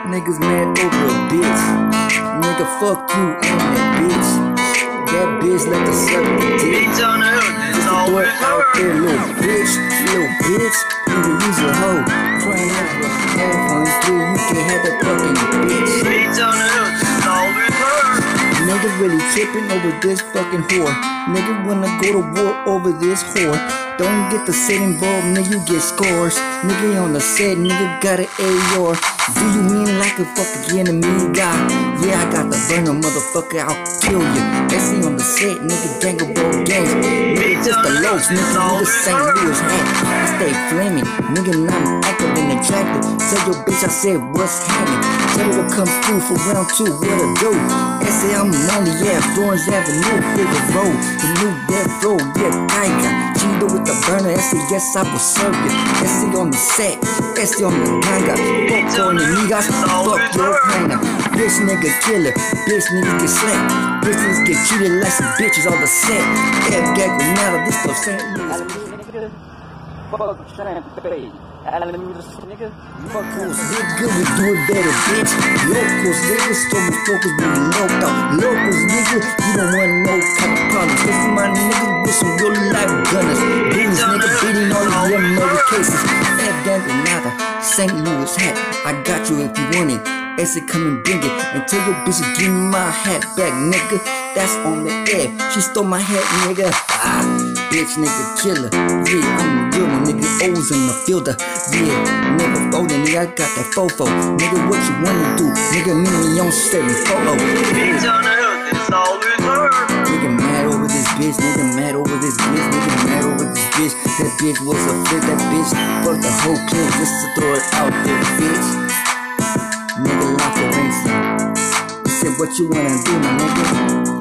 Niggas mad over a bitch. Nigga, fuck you and that bitch. That bitch let the suck the dick. Just to throw it out there, little bitch. Little bitch, nigga, use a hoe. Crying over a half on his three, you can't have that fucking bitch. Nigga really tripping over this fucking whore. Nigga wanna go to war over this whore. Don't get the set involved, nigga, you get scores. Nigga on the set, nigga got an AR. Do you mean like a fucking enemy guy? Yeah, I got the burner, motherfucker, I'll kill you. SC on the set, nigga, dangle ball games. Nigga, just the lows, nigga, St. Louis hat. I stay flaming, nigga, I'm active and attractive. Tell your bitch I said what's happening. Tell her to come through for round 2, what to do? SC, I'm money, yeah, Florence Avenue, Bigger Road, the new death road, yeah, Tiger. Cheeto with the burner, SC, yes, I will serve you. SC on the set, SC on the ganga. Fuck on the niggas, fuck your hanger. Bitch nigga killer, bitch niggas get slapped. Bitch niggas get treated like some bitches on the set. F-gag with nada, this stuff St. Louis. Fuck Champagne, Alamedas nigga. Fuck course, nigga, we do it better, bitch. Locals, nigga, storm focus when you know out. Locals, nigga, you don't wanna know kind of problems. This is my nigga with some real life gunners. Beans, nigga, beating all of them murder cases. F-gang with nada, St. Louis hat. I got you if you want it. Essie, come and bring it. And tell your bitch to give me my hat back, nigga. That's on the air. She stole my hat, nigga. Ah, bitch, nigga, killer. Yeah, I'm a real one, nigga. O's in the fielder. Yeah, never folding, nigga. I got that fofo. Nigga, what you wanna do? Nigga, me on 7-4. Bitch on the hook, it's always her. Nigga mad over this bitch. Nigga mad over this bitch. Nigga mad over this bitch. That bitch was a flip. That bitch fucked the whole clip just to throw it out there, bitch. Nigga, lock the ransom. You said what you wanna do, my nigga.